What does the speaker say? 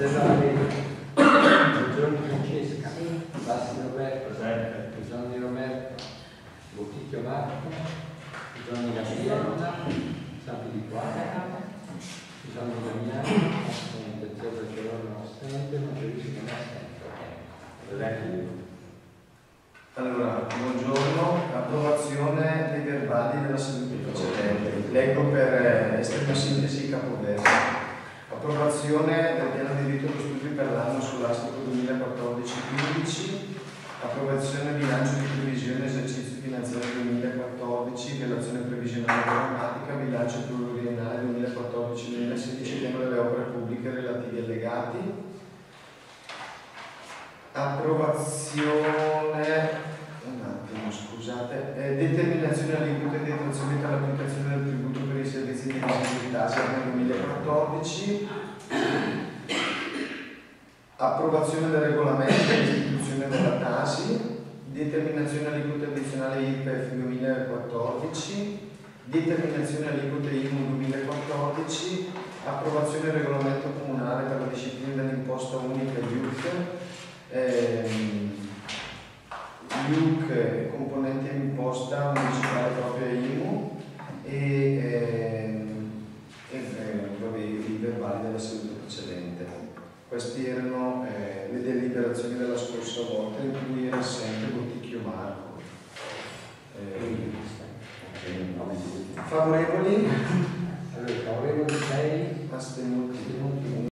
Buongiorno Francesca, Bassi Roberto, Bisogni Roberto, Botticchio Marco, Bisogni Gabriella, Sappi di Quadra, Bisogni Damiano, assente, Cesare Cerone assente, Maggiorissimo assente. Allora, buongiorno, approvazione dei verbali della seduta precedente. Leggo per estrema sintesi i capoversi. Approvazione del piano di diritto allo studio per l'anno scolastico 2014-15, approvazione bilancio di previsione esercizio finanziario 2014, relazione previsionale programmatica, bilancio pluriennale 2014-2016, tema delle opere pubbliche relativi allegati. Approvazione, determinazione aliquote di detrazione per l'applicazione del tributo per i servizi di disabilità nel 2014. Approvazione del regolamento di istituzione della TASI. Determinazione aliquote addizionale IRPEF 2014. Determinazione aliquote IMU 2014. Approvazione del regolamento comunale per la disciplina dell'imposta unica IUC, componente imposta municipale propria IMU e i verbali della seduta precedente. Queste erano le deliberazioni della scorsa volta in cui era assente Botticchio Marco. Favorevoli? Favorevoli 6, Astenuti.